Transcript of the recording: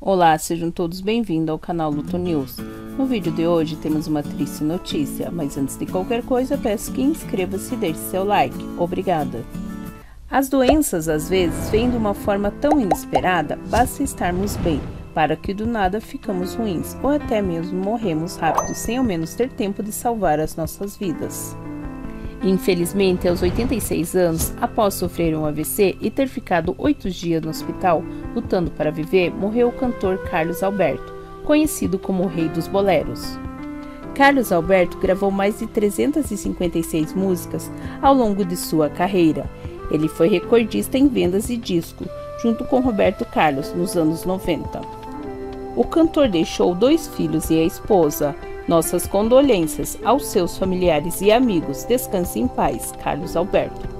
Olá, sejam todos bem-vindos ao canal Luto News. No vídeo de hoje temos uma triste notícia, mas antes de qualquer coisa peço que inscreva-se e deixe seu like. Obrigada! As doenças às vezes vêm de uma forma tão inesperada, basta estarmos bem, para que do nada ficamos ruins, ou até mesmo morremos rápido, sem ao menos ter tempo de salvar as nossas vidas. Infelizmente, aos 86 anos, após sofrer um AVC e ter ficado 8 dias no hospital lutando para viver, morreu o cantor Carlos Alberto, conhecido como o Rei dos Boleros. Carlos Alberto gravou mais de 356 músicas ao longo de sua carreira. Ele foi recordista em vendas de disco, junto com Roberto Carlos, nos anos 90. O cantor deixou 2 filhos e a esposa. Nossas condolências aos seus familiares e amigos. Descanse em paz, Carlos Alberto.